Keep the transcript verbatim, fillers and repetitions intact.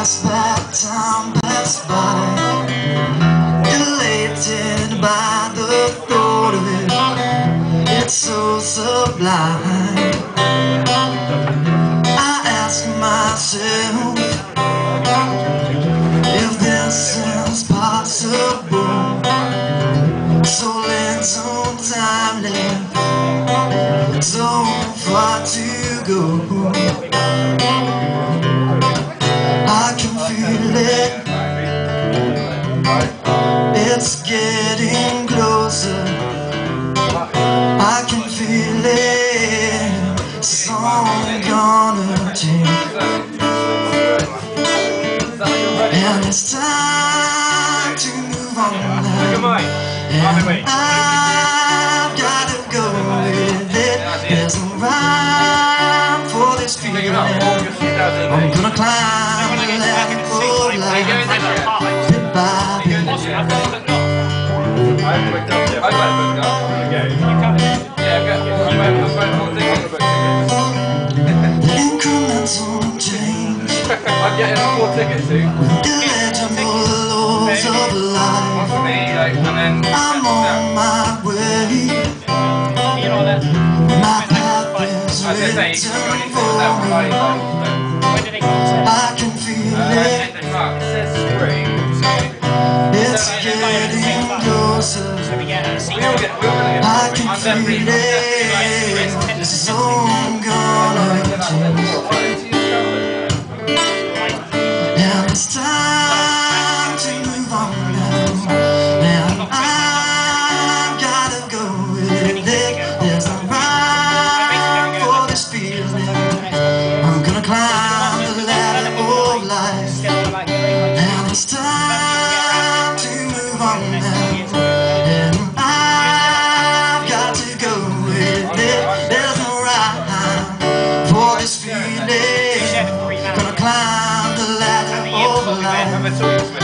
pass by, time pass by, elated by the thought of it. It's so sublime. I ask myself if this is possible. So little time left, so far to go. I can feel it, it's getting closer. I can feel it, it's all gonna take. And it's time to move on now. And I've gotta go with it. There's no rhyme for this feeling. I'm gonna climb the ladder of life, bit by bit. The incremental change, illegible laws of life. I'm on my way. My path is written for me. I can feel it, it's getting closer. I can feel it, it's all gonna change. And it's time to move on now. And I've gotta go with it. There's no rhyme for this feeling. I'm gonna climb the ladder of life. And it's time to move on now. And I've got to go with it. There's no rhyme for this feeling. Gonna climb the ladder of life.